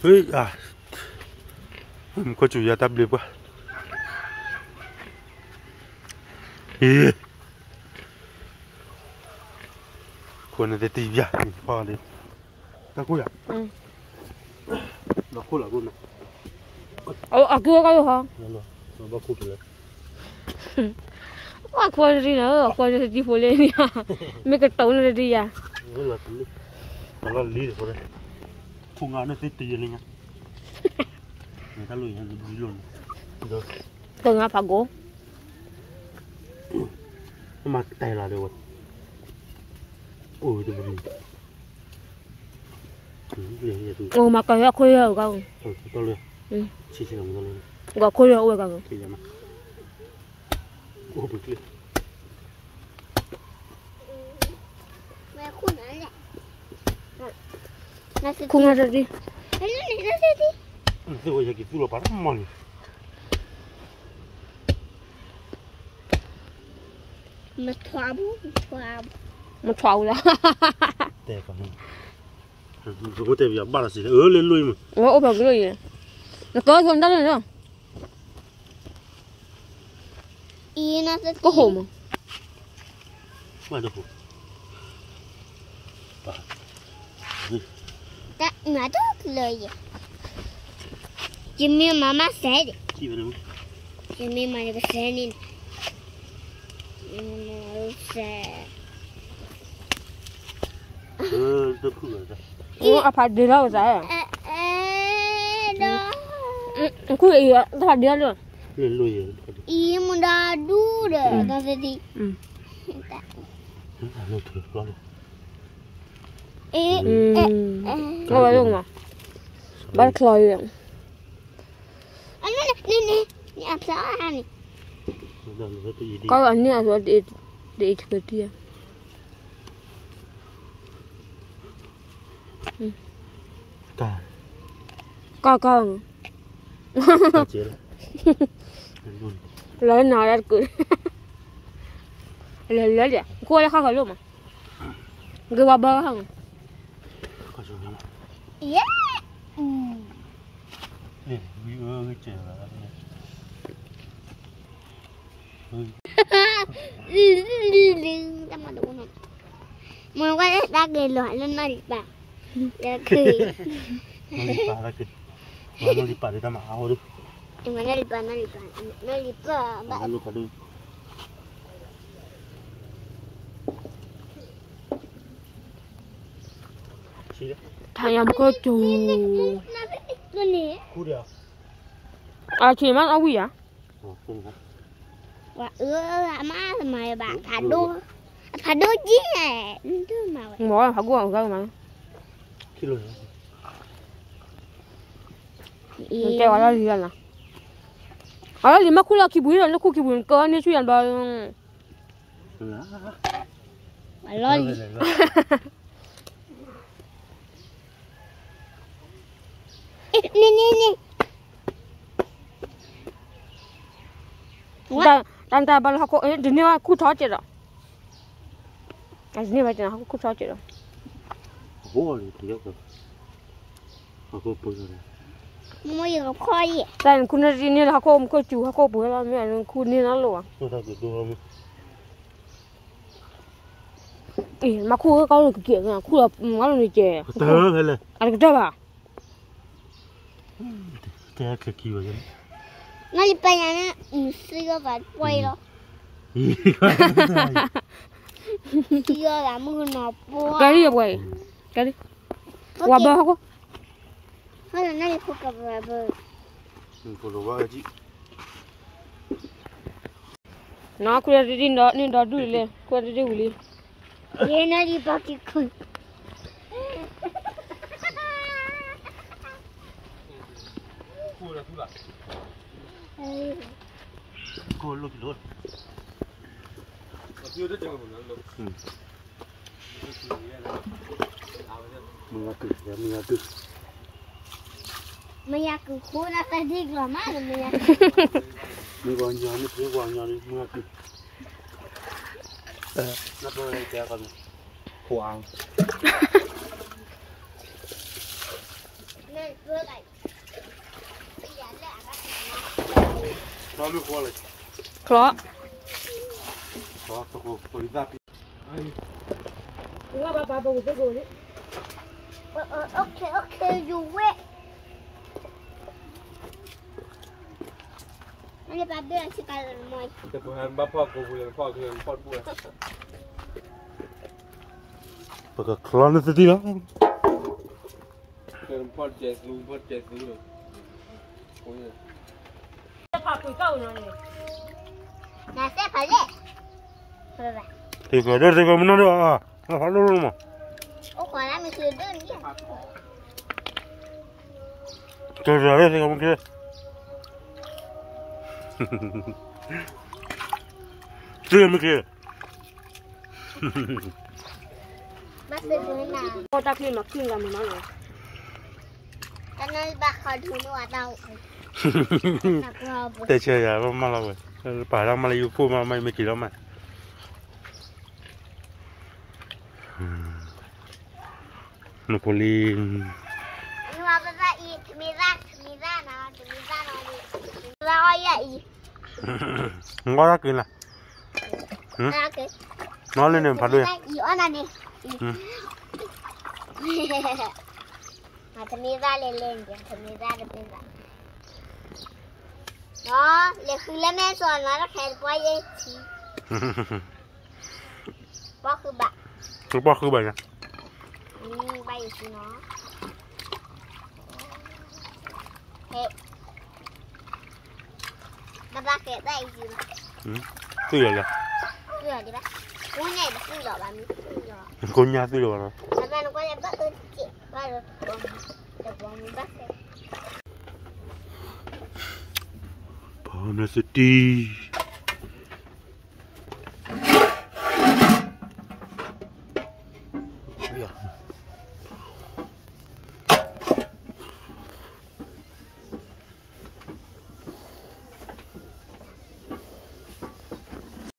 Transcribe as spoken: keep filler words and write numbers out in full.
ơi à có chủ nhà tập được quáคนในตีใหญ่พอเลยตะกุยอ่ะเราคู่หลังรุ่นนะเอาเอาเกลือก็อยู่ฮะนั่นเหรอเราบ้าคู่เลยว่าควรดีนะควรจะจีโฟเลนี่ไม่กระตุ้นเลยดีอ่ะเออเราตีเราลีดคนเลยทุ่งงานนี่ตีตีอะไรเงี้ยนี่ถ้าลุยยังลุยลุยเด้อ tengah pago mà tay là được ôi tôi mình ồ mà cái là khơi ở không ừ to luôn ừ chỉ chỉ làm to luôn gọi khơi ở không thì mà ôi bự kia mẹ khuôn nó lại khuôn ra đi nó này nó sẽ đi tôi bây giờ cái là bắt mòn mà thoa bút thoa một thầu ra tè còn không có tè bây giờ ba là gì ớ lên lui mà ủa ôm vào cái gì nó có không đất rồi nữa y nó sẽ có hồ mà ngoài được hồ ta mà tốt lời gì chỉ miếng mà má sẽ đi chi vậy đâu chỉ miếng mà cái sẽ đi sẽ ờ tôi cứ rồi ủa à phải đi đâu vậy đó cứ gì á phải đi đâu lên lui y muốn đa đủ rồi ta sẽ đi ừ nó thử lo đi ê có phải không mà bắt khơi rồi anh này này này này áp sáu anh có anh này rồi để để cái kia cả có có lấy nào ra cười lấy lấy đi cô lấy khác cái luôn mà cái bao bơ không yeah ê vì ơ cái trẻ là ta mà đủ này mà quay đã gây loại lên nó đi bà giờ cười nó đi bà ra kì nó đi bà đi ta mà áo đi nhưng mà nó đi bà nó đi bà nó đi bà bà nó cả đi thằng em có chủ cú đi à à chỉ mang áo gì à và ưa má mày bạn thả đua thả đua chứ nè thứ mà mỗi lần phải qua cái mà khi rồi mình kêu ở gì là ở đây mà khu là kí bùi rồi nó khu kí bùi cơ nên chuyện bao phải lo gì nè nè nè ta ta ta bao học ấy đến nay khu thoát chết rồi cái gì vậy chứ khu thoát chết rồi bố rồi thì được rồi học cô bố rồi mua gì gặp khoai gì tại khu này đi là học cô cô chủ học cô bố là mẹ khu này nó luôn tôi thấy được đúng không mà khu có được kiện à khu là nó là người trẻ tớ hay là anh cái à cái cái kia vậy nó đi bay nhà nó xưa và quay đó xưa là mưa nọ bùa cái đi vậy cái đi qua bờ không có hay là nó đi phụ cận vào bờ phụ đồ bao chị nó cứ đi đi đó đi đó đuổi lên cứ đi đi đuổi lên nó đi bao nhiêu con cô luôn luôn mình là cực mình là cực mình là cực khô là cái gì là má rồi mình là mình còn nhỏ nữa mình còn nhỏ nữa mình là cực nó bơi đây kia còn hoàng nên bơi lại Só me cola. เคราะห์ Só tô com o zap. ว่าป้าป้าปูไปดูนี่โอเคโอเคอยู่เว้ยอันนี้ป้าเดือดสิการมวย Depois bapak aku boleh pak aku empat bulan. Pakai kelana tadi lah. Kan empat jas lu, empat jas lu. Oh ya. จะพาปุ๋ยเก้าหน่อยน่าเสียไปเลยไปไป Tengok ada tengok mana dia. Ah, halo rumah. โอ้ขวาแล้วมีคือเดินเนี่ย Tengok ada tengok mungkin. Tengok mungkin. มาซื้อเนื้อหนาพอตาพี่มาขึ้นกันมันมาเลยตอนนั้นบ้าเขาดูนวดเราหนักเราบุแต่เชื่ออย่าว่ามาแล้วเว้ยป่าเรามาเลยอยู่พูดมาไม่ไม่กี่แล้วมาโนโปลีนวดภาษาอีมีร่างมีร่างนะมีร่างนอนดีเราใหญ่งอรักกินล่ะน่าเกิดนอนเล่นเนี่ยพัดด้วยอีอ้อนนั่นนี่อาจจะมีร่างเล่นๆอย่างจะมีร่างเป็นร่างเนาะเล็กคือเล่นแม่สอนมาแล้วแขนปล่อยเองป้อคือบะลูกป้าคือแบบนี้อืมใบสิเนาะเฮ้มาบ้าเก็บได้สิเนาะตื้อเลยเสื้อดีปะกูใหญ่แบบซื้อหรอบ้ามีซื้อหรอคนยาตื้อเลยนะแล้วมันก็จะบ้าเออเจ็บบ้าเลยบอมแต่บอมมีบ้าเสร็จพอนาสตี